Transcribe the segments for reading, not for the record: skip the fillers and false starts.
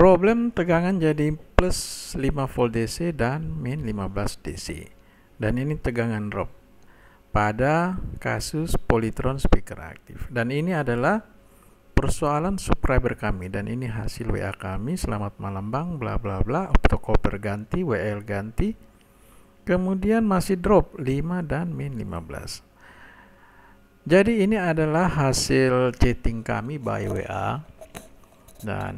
Problem tegangan jadi plus 5 volt DC dan min 15 DC. Dan ini tegangan drop pada kasus Polytron speaker aktif. Dan ini adalah persoalan subscriber kami, dan ini hasil WA kami. Selamat malam bang, bla bla bla, optocoupler ganti, WL ganti, kemudian masih drop 5 dan min 15. Jadi ini adalah hasil chatting kami by WA, dan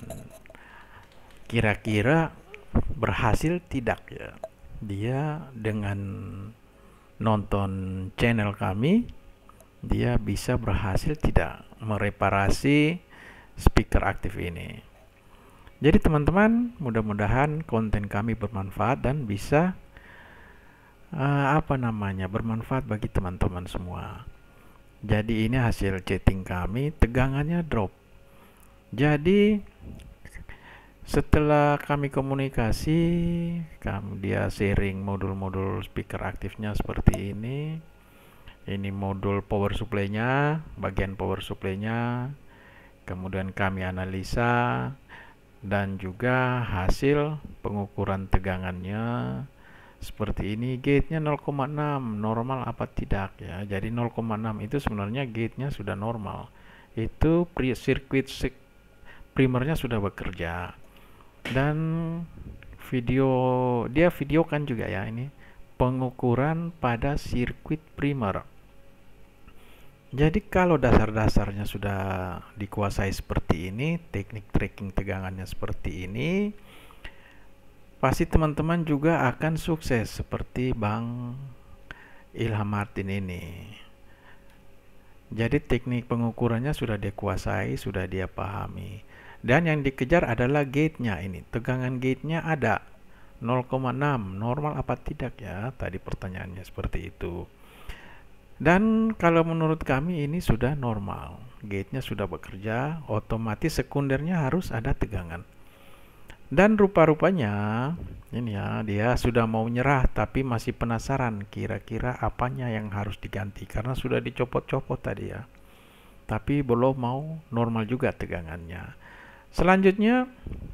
kira-kira berhasil tidak ya dia dengan nonton channel kami, dia bisa berhasil tidak mereparasi speaker aktif ini. Jadi teman-teman, mudah-mudahan konten kami bermanfaat dan bisa bermanfaat bagi teman-teman semua. Jadi ini hasil chatting kami, tegangannya drop. Jadi setelah kami komunikasi, dia sharing modul-modul speaker aktifnya seperti ini. Ini modul power supply-nya, bagian power supply-nya. Kemudian kami analisa dan juga hasil pengukuran tegangannya seperti ini. Gate-nya 0,6, normal apa tidak ya. Jadi 0,6 itu sebenarnya gate-nya sudah normal. Itu sirkuit primernya sudah bekerja. Dan dia videokan juga ya, ini pengukuran pada sirkuit primer. Jadi kalau dasar-dasarnya sudah dikuasai seperti ini, teknik tracking tegangannya seperti ini, pasti teman-teman juga akan sukses seperti Bang Ilham Martin ini. Jadi teknik pengukurannya sudah dikuasai, sudah dia pahami. Dan yang dikejar adalah gate-nya ini. Tegangan gate-nya ada 0,6. Normal apa tidak ya? Tadi pertanyaannya seperti itu. Dan kalau menurut kami ini sudah normal. Gate-nya sudah bekerja, otomatis sekundernya harus ada tegangan. Dan rupa-rupanya ini ya, dia sudah mau nyerah tapi masih penasaran kira-kira apanya yang harus diganti karena sudah dicopot-copot tadi ya. Tapi belum mau normal juga tegangannya. Selanjutnya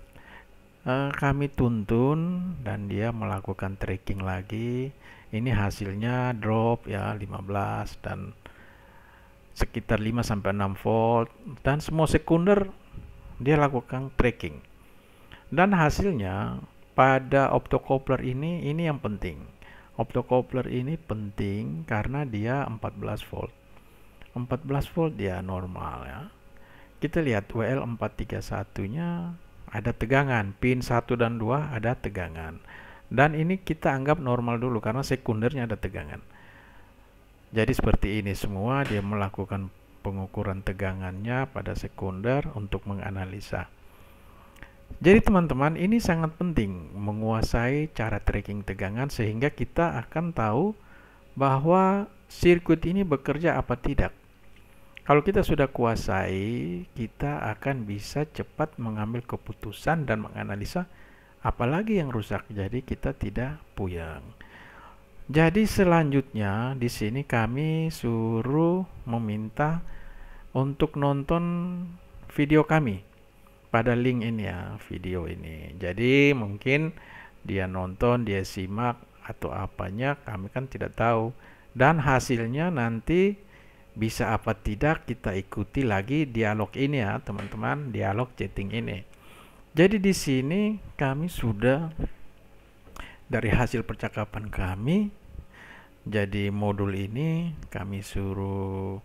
kami tuntun dan dia melakukan tracking lagi. Ini hasilnya drop ya 15 dan sekitar 5 sampai 6 volt, dan semua sekunder dia lakukan tracking. Dan hasilnya pada optocoupler ini yang penting. Optocoupler ini penting karena dia 14 volt. 14 volt dia normal ya. Kita lihat WL431-nya ada tegangan, pin 1 dan 2 ada tegangan. Dan ini kita anggap normal dulu karena sekundernya ada tegangan. Jadi seperti ini semua dia melakukan pengukuran tegangannya pada sekunder untuk menganalisa. Jadi teman-teman, ini sangat penting menguasai cara tracking tegangan sehingga kita akan tahu bahwa sirkuit ini bekerja apa tidak. Kalau kita sudah kuasai, kita akan bisa cepat mengambil keputusan dan menganalisa apalagi yang rusak. Jadi kita tidak puyeng. Jadi selanjutnya di sini kami suruh meminta untuk nonton video kami pada link ini ya, video ini. Jadi mungkin dia nonton, dia simak atau apanya, kami kan tidak tahu. Dan hasilnya nanti bisa apa tidak kita ikuti lagi dialog ini ya teman-teman, dialog chatting ini. Jadi di sini kami sudah dari hasil percakapan kami, jadi modul ini kami suruh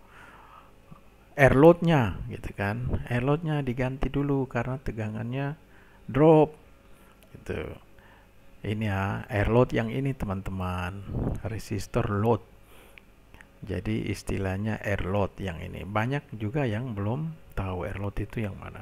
airload-nya gitu kan. Airload-nya diganti dulu karena tegangannya drop gitu. Ini ya airload yang ini teman-teman, resistor load. Jadi istilahnya airload yang ini. Banyak juga yang belum tahu airload itu yang mana.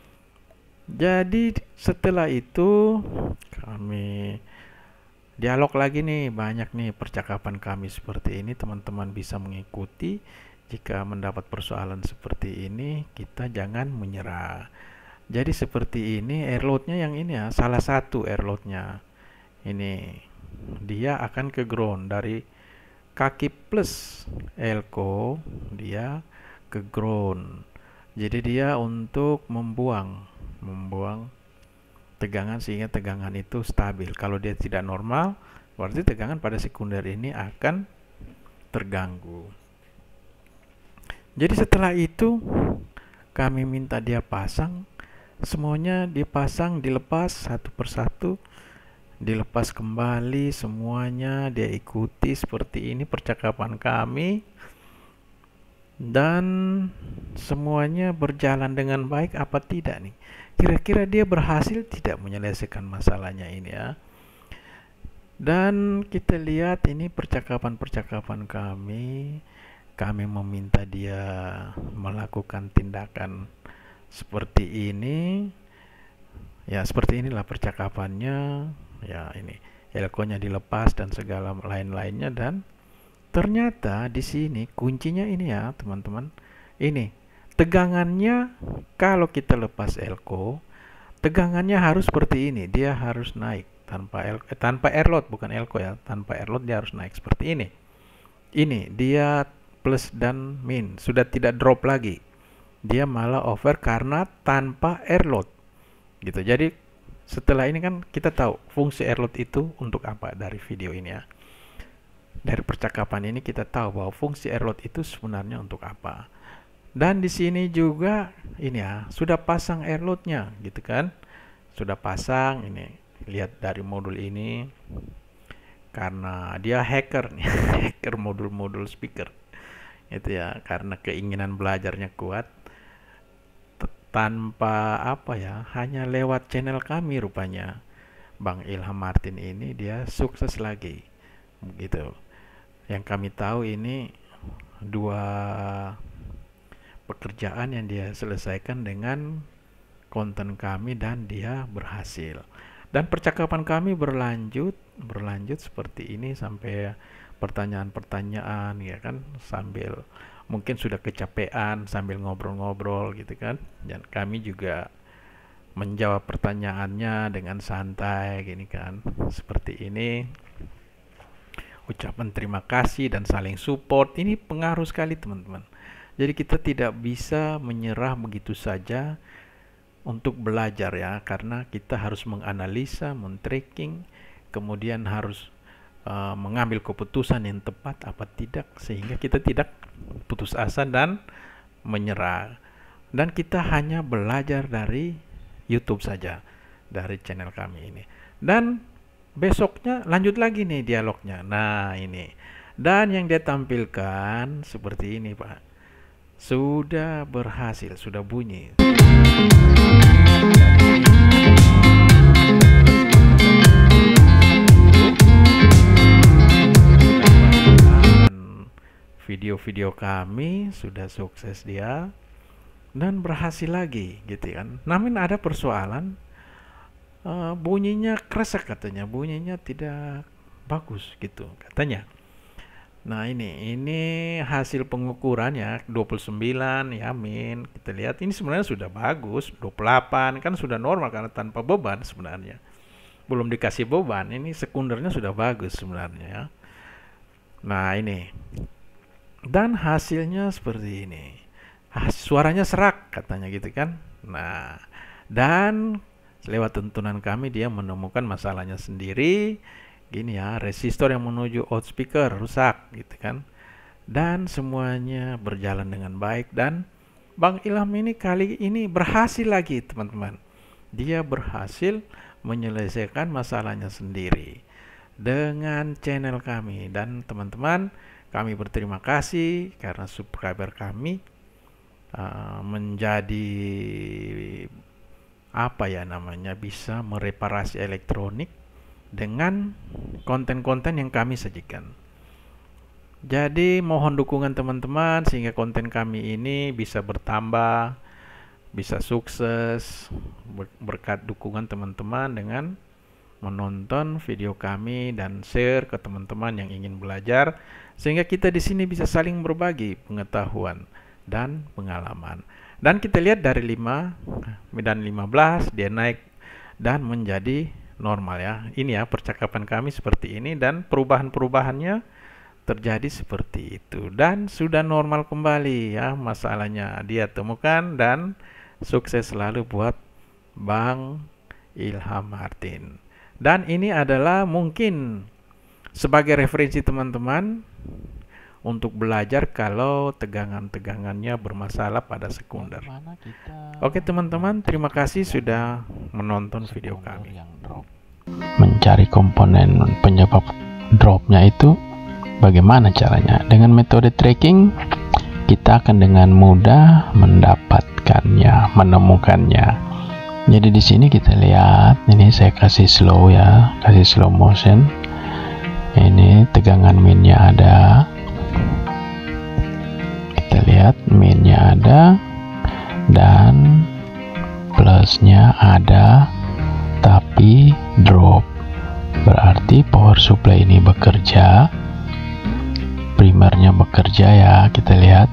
Jadi setelah itu kami dialog lagi nih, banyak nih percakapan kami seperti ini. Teman-teman bisa mengikuti. Jika mendapat persoalan seperti ini, kita jangan menyerah. Jadi seperti ini airloadnya yang ini ya, salah satu airloadnya. Ini dia akan ke ground dari kaki plus elko, dia ke ground. Jadi dia untuk membuang tegangan sehingga tegangan itu stabil. Kalau dia tidak normal, berarti tegangan pada sekunder ini akan terganggu. Jadi setelah itu kami minta dia pasang, semuanya dipasang, dilepas satu persatu, dilepas kembali semuanya, dia ikuti seperti ini percakapan kami, dan semuanya berjalan dengan baik apa tidak nih? Kira-kira dia berhasil tidak menyelesaikan masalahnya ini ya? Dan kita lihat ini percakapan-percakapan kami meminta dia melakukan tindakan seperti ini. Ya, seperti inilah percakapannya. Ya, ini elko-nya dilepas dan segala lain-lainnya, dan ternyata di sini kuncinya ini ya, teman-teman. Ini tegangannya kalau kita lepas elko, tegangannya harus seperti ini. Dia harus naik tanpa airload, bukan elko ya. Tanpa airload dia harus naik seperti ini. Ini dia plus dan min, sudah tidak drop lagi, dia malah over karena tanpa airload gitu. Jadi setelah ini kan kita tahu fungsi airload itu untuk apa dari video ini ya. Dari percakapan ini kita tahu bahwa fungsi airload itu sebenarnya untuk apa. Dan di sini juga ini ya, sudah pasang airloadnya gitu kan, sudah pasang. Ini lihat dari modul ini, karena dia hacker nih hacker modul-modul speaker itu ya, karena keinginan belajarnya kuat, tanpa apa ya, hanya lewat channel kami rupanya Bang Ilham Martin ini dia sukses lagi gitu. Yang kami tahu ini dua pekerjaan yang dia selesaikan dengan konten kami dan dia berhasil. Dan percakapan kami berlanjut seperti ini sampai pertanyaan-pertanyaan ya kan, sambil mungkin sudah kecapean sambil ngobrol-ngobrol gitu kan, dan kami juga menjawab pertanyaannya dengan santai gini kan, seperti ini. Ucapan terima kasih dan saling support ini pengaruh sekali teman-teman. Jadi kita tidak bisa menyerah begitu saja untuk belajar ya, karena kita harus menganalisa, men-tracking, kemudian harus mengambil keputusan yang tepat apa tidak, sehingga kita tidak putus asa dan menyerah. Dan kita hanya belajar dari YouTube saja, dari channel kami ini. Dan besoknya lanjut lagi nih dialognya. Nah ini, dan yang dia tampilkan seperti ini Pak, sudah berhasil, sudah bunyi. Video-video kami sudah sukses dia dan berhasil lagi gitu kan. Namun ada persoalan, bunyinya kresek katanya, bunyinya tidak bagus gitu katanya. Nah ini hasil pengukurannya 29 ya min. Kita lihat ini sebenarnya sudah bagus, 28 kan sudah normal karena tanpa beban sebenarnya. Belum dikasih beban, ini sekundernya sudah bagus sebenarnya ya. Nah ini, dan hasilnya seperti ini. Suaranya serak katanya gitu kan. Nah, dan lewat tuntunan kami dia menemukan masalahnya sendiri. Gini ya, resistor yang menuju out speaker rusak gitu kan. Dan semuanya berjalan dengan baik, dan Bang Ilham ini kali ini berhasil lagi teman-teman. Dia berhasil menyelesaikan masalahnya sendiri dengan channel kami. Dan teman-teman, kami berterima kasih karena subscriber kami menjadi apa ya namanya, bisa mereparasi elektronik dengan konten-konten yang kami sajikan. Jadi mohon dukungan teman-teman sehingga konten kami ini bisa bertambah, bisa sukses berkat dukungan teman-teman dengan menonton video kami dan share ke teman-teman yang ingin belajar, sehingga kita di sini bisa saling berbagi pengetahuan dan pengalaman. Dan kita lihat dari 5 dan 15 dia naik dan menjadi normal ya. Ini ya percakapan kami seperti ini, dan perubahan-perubahannya terjadi seperti itu, dan sudah normal kembali ya. Masalahnya dia temukan, dan sukses selalu buat Bang Ilham Martin. Dan ini adalah mungkin sebagai referensi teman-teman untuk belajar kalau tegangan-tegangannya bermasalah pada sekunder. Oke teman-teman, terima kasih sudah menonton video kami. Mencari komponen penyebab dropnya itu bagaimana caranya? Dengan metode tracking kita akan dengan mudah mendapatkannya, menemukannya. Jadi di sini kita lihat, ini saya kasih slow ya, kasih slow motion. Ini tegangan minnya ada. Kita lihat minnya ada dan plusnya ada, tapi drop. Berarti power supply ini bekerja, primernya bekerja ya. Kita lihat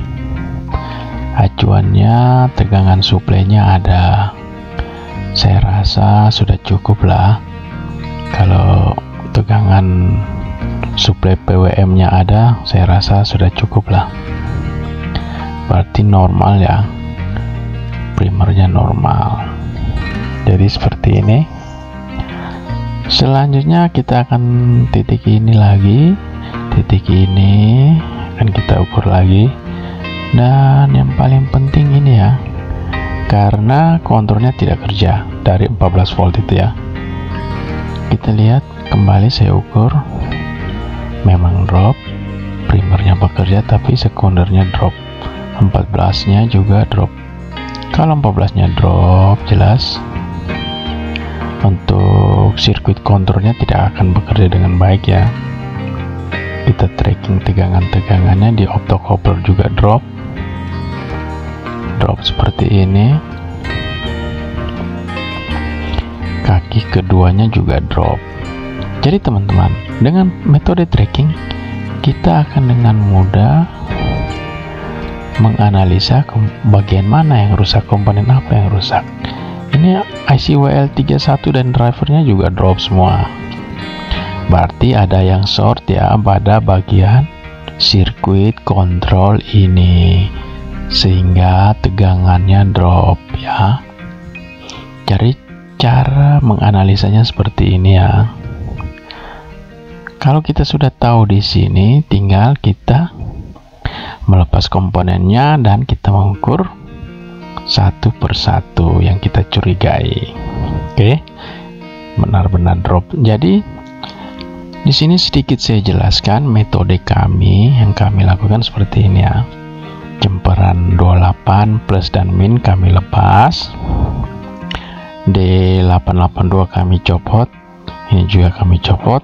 acuannya, tegangan supply-nya ada. Saya rasa sudah cukup lah. Kalau tegangan suplai PWM-nya ada, saya rasa sudah cukup lah. Berarti normal ya, primernya normal. Jadi seperti ini. Selanjutnya kita akan titik ini lagi, titik ini akan kita ukur lagi. Dan yang paling penting ini ya, karena konturnya tidak kerja dari 14 volt itu ya. Kita lihat kembali, saya ukur, memang drop, primernya bekerja tapi sekundernya drop, 14 nya juga drop. Kalau 14 nya drop, jelas untuk sirkuit konturnya tidak akan bekerja dengan baik ya. Kita tracking tegangan-tegangannya, di optocoupler juga drop seperti ini, kaki keduanya juga drop. Jadi teman-teman, dengan metode tracking kita akan dengan mudah menganalisa bagian mana yang rusak, komponen apa yang rusak. Ini IC WL31 dan drivernya juga drop semua, berarti ada yang short ya pada bagian sirkuit kontrol ini, sehingga tegangannya drop ya. Jadi cara menganalisanya seperti ini ya. Kalau kita sudah tahu di sini, tinggal kita melepas komponennya dan kita mengukur satu persatu yang kita curigai. Oke, benar-benar drop. Jadi di sini sedikit saya jelaskan metode kami yang kami lakukan seperti ini ya. Jemperan 28 plus dan min kami lepas, D882 kami copot, ini juga kami copot,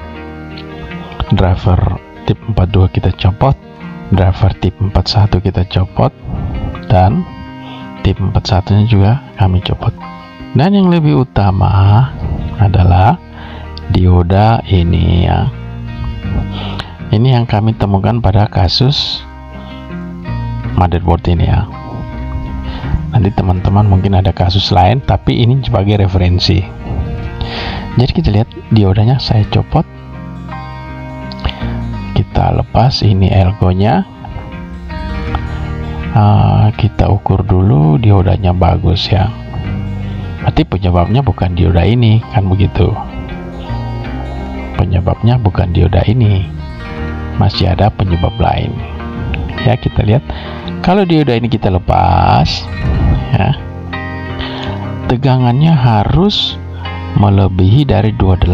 driver tip 42 kita copot, driver tip 41 kita copot, dan tip 41 nya juga kami copot. Dan yang lebih utama adalah dioda ini ya. Ini yang kami temukan pada kasus motherboard ini ya. Nanti teman-teman mungkin ada kasus lain, tapi ini sebagai referensi. Jadi kita lihat diodanya saya copot, kita lepas ini elko-nya, kita ukur dulu diodanya bagus ya. Berarti penyebabnya bukan dioda ini, kan begitu. Penyebabnya bukan dioda ini, masih ada penyebab lain ya. Kita lihat kalau dioda ini kita lepas ya, tegangannya harus melebihi dari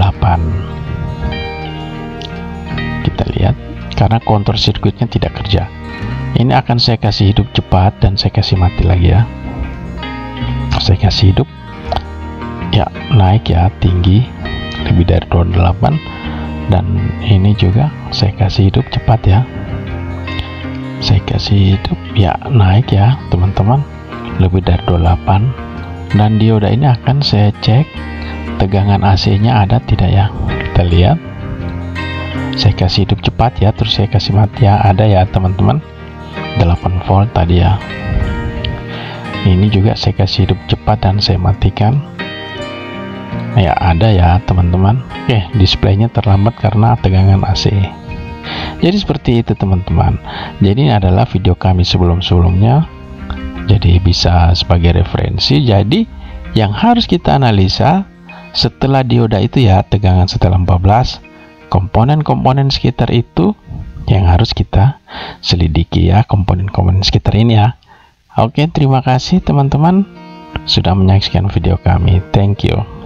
28. Kita lihat karena kontur sirkuitnya tidak kerja. Ini akan saya kasih hidup cepat dan saya kasih mati lagi ya. Saya kasih hidup ya, naik ya, tinggi lebih dari 28, dan ini juga saya kasih hidup cepat ya. Saya kasih hidup ya, naik ya teman-teman, lebih dari 28. Dan dioda ini akan saya cek tegangan AC nya ada tidak ya. Kita lihat, saya kasih hidup cepat ya, terus saya kasih mati ya, ada ya teman-teman, 8 volt tadi ya. Ini juga saya kasih hidup cepat dan saya matikan ya, ada ya teman-teman. Oke, displaynya terlambat karena tegangan AC. Jadi seperti itu teman-teman. Jadi ini adalah video kami sebelum-sebelumnya, jadi bisa sebagai referensi. Jadi Yang harus kita analisa setelah dioda itu ya, tegangan setelah 14, komponen-komponen sekitar itu yang harus kita selidiki ya, komponen-komponen sekitar ini ya. Oke, terima kasih teman-teman sudah menyaksikan video kami. Thank you.